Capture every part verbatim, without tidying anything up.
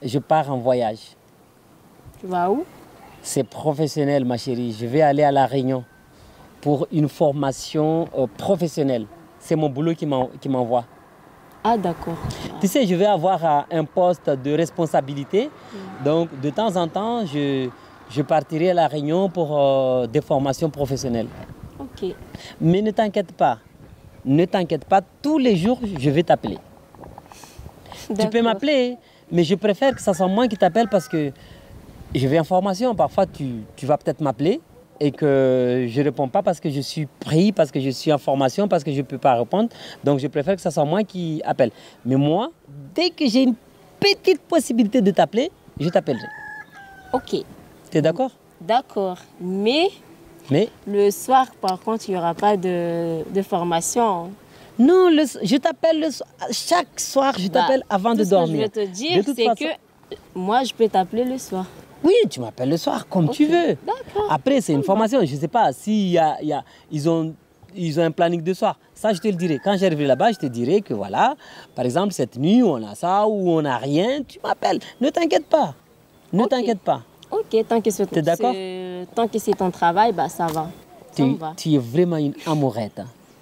je pars en voyage. Tu vas où? C'est professionnel, ma chérie. Je vais aller à La Réunion pour une formation euh, professionnelle. C'est mon boulot qui m'envoie. Ah, d'accord. Tu sais, je vais avoir euh, un poste de responsabilité. Mmh. Donc, de temps en temps, je, je partirai à La Réunion pour euh, des formations professionnelles. Ok. Mais ne t'inquiète pas. Ne t'inquiète pas. Tous les jours, je vais t'appeler. Tu peux m'appeler, mais je préfère que ce soit moi qui t'appelle parce que je vais en formation. Parfois, tu, tu vas peut-être m'appeler et que je ne réponds pas parce que je suis pris, parce que je suis en formation, parce que je ne peux pas répondre. Donc, je préfère que ce soit moi qui appelle. Mais moi, dès que j'ai une petite possibilité de t'appeler, je t'appellerai. Ok. Tu es d'accord? D'accord. Mais, Mais le soir, par contre, il n'y aura pas de, de formation. Non, le, je t'appelle le soir. Chaque soir, je t'appelle bah, avant de dormir. Ce que je veux te dire, c'est façon... que moi, je peux t'appeler le soir. Oui, tu m'appelles le soir, comme okay. tu veux. Après, c'est une formation. Je ne sais pas si y a, y a, ils, ont, ils ont un planning de soir. Ça, je te le dirai. Quand j'arriverai là-bas, je te dirai que voilà, par exemple, cette nuit, on a ça ou on n'a rien. Tu m'appelles. Ne t'inquiète pas. Ne okay. t'inquiète pas. Ok, tant que c'est tant que c'est ton travail, bah, ça va. Tu, va. tu es vraiment une amourette.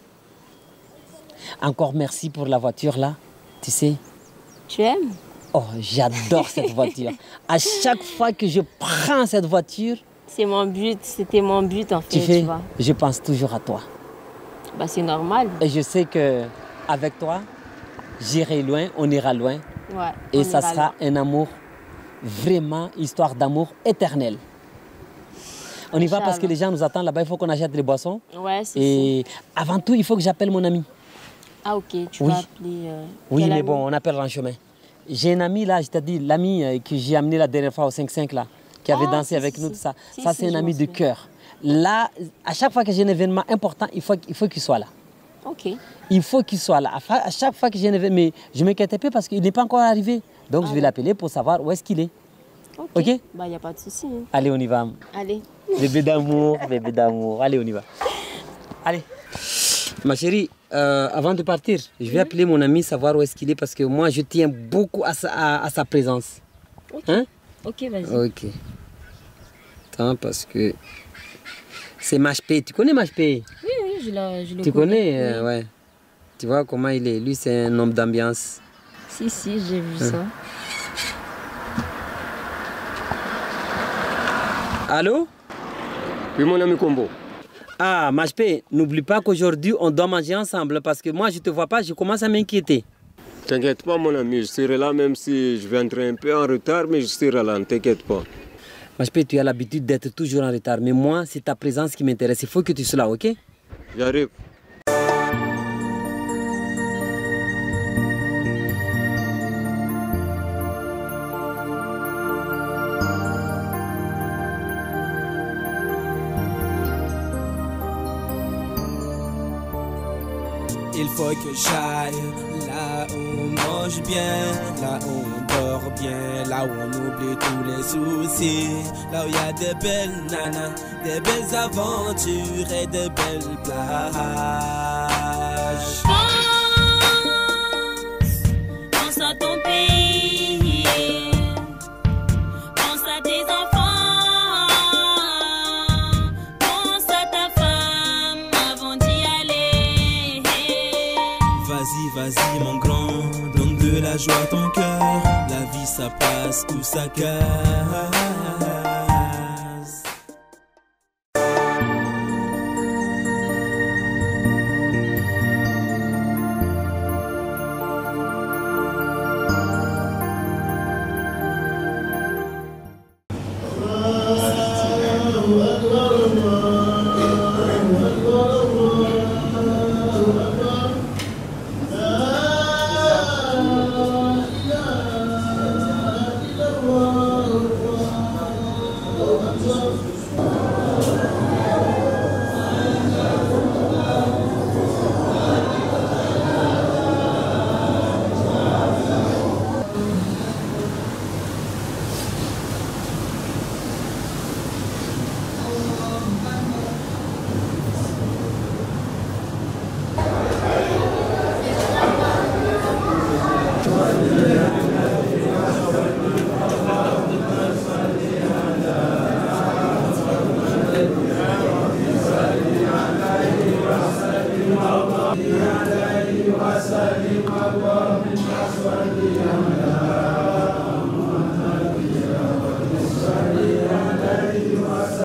Encore merci pour la voiture là. Tu sais. Tu aimes? Oh, j'adore cette voiture. À chaque fois que je prends cette voiture... C'est mon but, c'était mon but en fait, tu, fais, tu vois. Je pense toujours à toi. Bah, c'est normal. Et je sais qu'avec toi, j'irai loin, on ira loin. Ouais, et ça sera loin. Un amour, vraiment, histoire d'amour éternelle. On y va parce que les gens nous attendent là-bas, il faut qu'on achète des boissons. Ouais, c'est Et ça. Avant tout, il faut que j'appelle mon ami. Ah ok, tu oui. vas appeler... Euh, oui, mais ami? bon, on appelle en chemin. J'ai un ami là, je t'ai dit, l'ami que j'ai amené la dernière fois au cinq cinq là, qui avait ah, dansé si, avec si, nous, tout ça. Si, ça, c'est un ami de cœur. Là, à chaque fois que j'ai un événement important, il faut qu'il faut qu'il soit là. Ok. Il faut qu'il soit là. À chaque fois que j'ai un événement, mais je ne m'inquiète pas parce qu'il n'est pas encore arrivé. Donc, ah, je vais ouais. l'appeler pour savoir où est-ce qu'il est. Ok. Ok. Bah, il n'y a pas de souci. Hein. Allez, on y va. Allez. Bébé d'amour, bébé d'amour. Allez, on y va. Allez. Ma chérie, euh, avant de partir, je vais mmh. appeler mon ami, savoir où est-ce qu'il est, parce que moi, je tiens beaucoup à sa, à, à sa présence. Ok, hein? Ok, vas-y. Ok. Attends, parce que c'est Machpé. Tu connais Machpé? Oui, oui, je, la, je le tu connais. Tu connais, oui. euh, ouais. Tu vois comment il est. Lui, c'est un homme d'ambiance. Si, si, j'ai vu hein? ça. Allô? Oui, mon ami Combo. Ah, Machpé, n'oublie pas qu'aujourd'hui, on doit manger ensemble parce que moi, je ne te vois pas, je commence à m'inquiéter. T'inquiète pas, mon ami, je serai là même si je viendrai un peu en retard, mais je serai là, ne t'inquiète pas. Machpé, tu as l'habitude d'être toujours en retard, mais moi, c'est ta présence qui m'intéresse. Il faut que tu sois là, ok? J'arrive. Il faut que j'aille là où on mange bien, là où on dort bien, là où on oublie tous les soucis, là où il y a des belles nanas, des belles aventures et des belles plages. Pense, pense à ton pays, pense à tes enfants, pense à ta femme avant d'y aller. Vas-y, vas-y mon grand, donne de la joie à ton cœur, la vie ça passe ou ça casse. Bye.